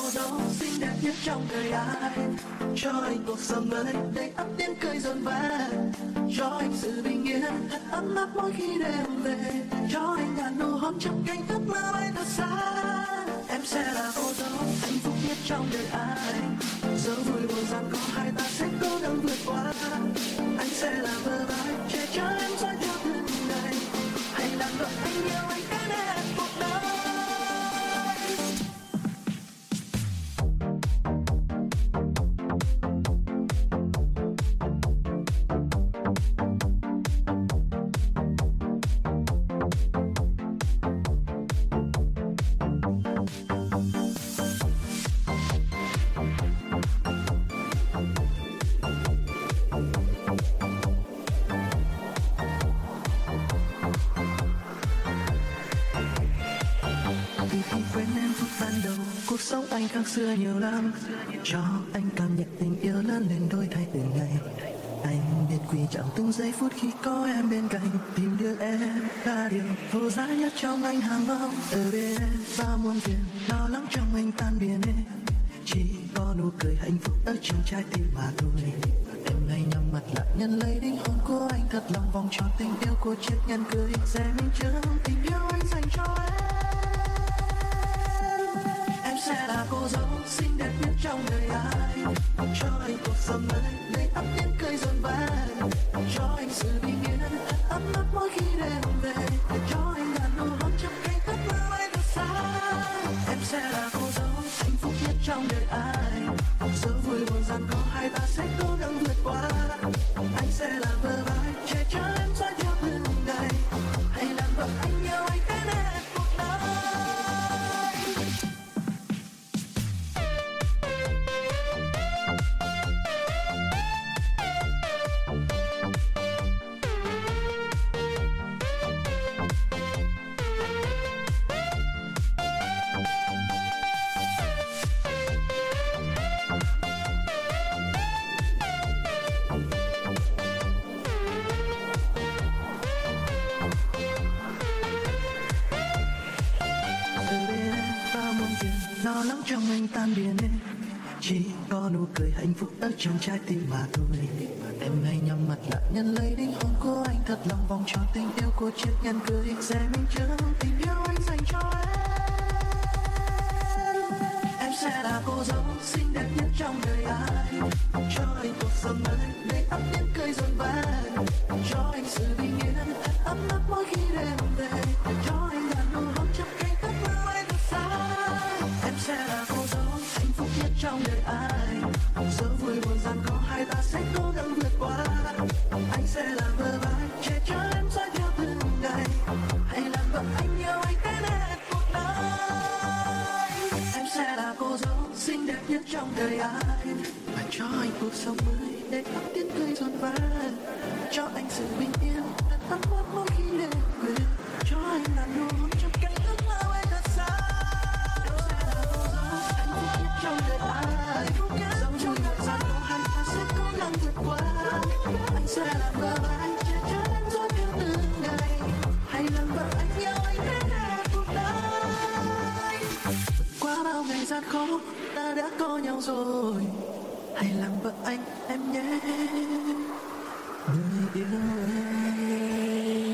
cô dâu xinh đẹp nhất trong đời ai. Cho anh cuộc sống mới đầy ắp tiếng cười rộn vã, cho anh sự bình yên thật ấm áp mỗi khi đêm về, cho anh ngàn nụ hôn trong cánh ước mơ bay thật xa. Em sẽ là cô dâu hạnh phúc nhất trong đời anh, dẫu vui buồn gian khó hai ta sẽ cố gắng vượt qua. Anh sẽ là bờ vai che chở em dõi theo từng ngày, hãy làm vợ anh yêu anh đến hết cuộc đời. Cuộc sống anh khác xưa nhiều lắm, cho anh cảm nhận tình yêu lớn lên đổi thay từng ngày. Anh biết quý trọng từng giây phút khi có em bên cạnh, tìm được em là điều vô giá nhất trong anh hàng mong. Ở bên em bao muôn phiền lo lắng trong anh tan biến em, chỉ có nụ cười hạnh phúc ở trong trái tim mà thôi. Em hãy nhắm mắt lại nhận lấy linh hồn của anh, thật lòng vòng tròn tình yêu của chiếc nhẫn cưới sẽ minh chứng tình yêu anh dành cho em. Em sẽ là cô dâu xinh đẹp nhất trong đời ai, cho anh cuộc sống mới đầy ắp tiếng cười rộn vã, cho anh sự bình yên ấm áp mỗi khi đêm về, cho anh ngàn nụ hôn trong cánh ước mơ bay thật xa. Em sẽ là cô dâu hạnh phúc nhất trong đời ai, dẫu vui buồn gian khó hai ta sẽ cố gắng vượt qua. Anh sẽ là bờ vai che chở em dõi theo từng ngày, hãy làm vợ anh yêu anh đến hết cuộc đời. Lo lắng trong anh tan biến em, chỉ có nụ cười hạnh phúc ở trong trái tim mà thôi. Em hãy nhắm mặt lại nhận lấy linh hồn của anh, thật lòng vòng tròn tình yêu của chiếc nhẫn cưới sẽ minh chứng tình yêu anh dành cho em. Em sẽ là cô dâu xinh đẹp nhất trong đời ai, cho anh cuộc sống mới đầy ắp tiếng cười rộn vã, cho anh sự bình yên ấm áp mỗi khi đêm về, cho anh ngàn nụ hôn trong cánh ước mơ bay thật xa. Em sẽ là cô dâu hạnh phúc nhất trong đời ai, dẫu vui buồn gian khó hai ta sẽ cố gắng vượt qua. Anh sẽ là bờ vai che chở em dõi theo từng ngày, hãy làm vợ anh yêu anh đến hết cuộc đời. Em sẽ là cô dâu xinh đẹp nhất trong đời ai, và cho anh cuộc sống mới để ắp tiếng cười rộn vã, cho anh sự bình yên thật ấm áp mỗi khi đêm về, cho anh là nụ hôn trong cánh ước mơ bay thật xa. Trong đời ai dẫu vui buồn gian khó hai ta sẽ cố gắng vượt qua. Anh sẽ là bờ vai che chở em dõi theo từng ngày, hãy làm vợ anh yêu anh đến hết cuộc đời. Qua bao ngày gian khó ta đã có nhau rồi, hãy làm vợ anh em nhé, người yêu em.